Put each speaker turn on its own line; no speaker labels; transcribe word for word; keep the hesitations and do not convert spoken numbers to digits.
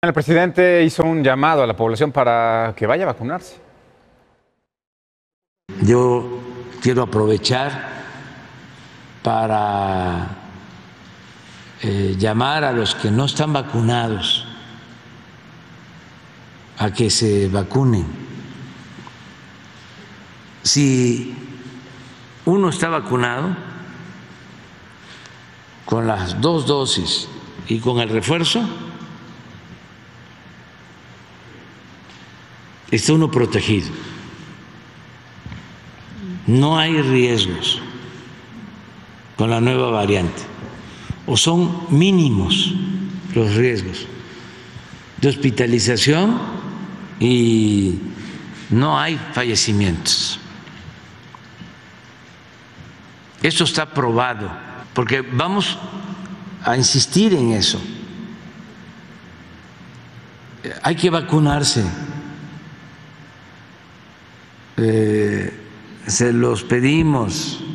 El presidente hizo un llamado a la población para que vaya a vacunarse.
Yo quiero aprovechar para eh, llamar a los que no están vacunados a que se vacunen. Si uno está vacunado con las dos dosis y con el refuerzo, está uno protegido. No hay riesgos con la nueva variante, o son mínimos los riesgos de hospitalización y no hay fallecimientos. Esto está probado, porque vamos a insistir en eso. Hay que vacunarse. Eh, se los pedimos